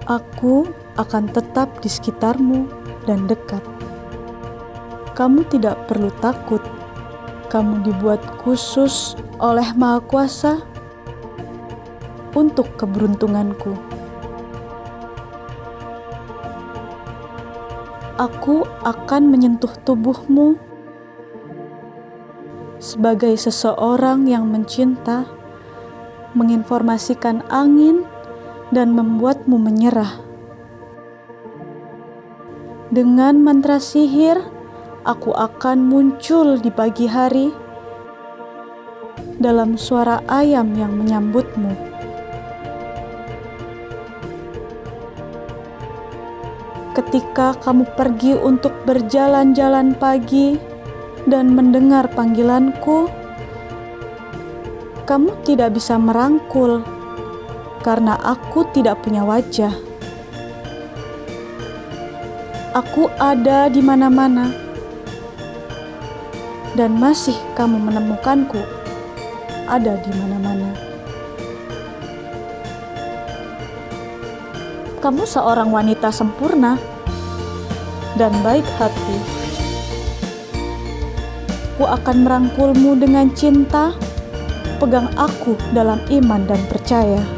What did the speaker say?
Aku akan tetap di sekitarmu dan dekat. Kamu tidak perlu takut. Kamu dibuat khusus oleh Maha Kuasa untuk keberuntunganku. Aku akan menyentuh tubuhmu sebagai seseorang yang mencinta, menginformasikan angin, dan membuatmu menyerah. Dengan mantra sihir, aku akan muncul di pagi hari dalam suara ayam yang menyambutmu. Ketika kamu pergi untuk berjalan-jalan pagi dan mendengar panggilanku, kamu tidak bisa merangkul karena aku tidak punya wajah. Aku ada di mana-mana, dan masih kamu menemukanku ada di mana-mana. Kamu seorang wanita sempurna dan baik hati. Aku akan merangkulmu dengan cinta. Pegang aku dalam iman dan percaya.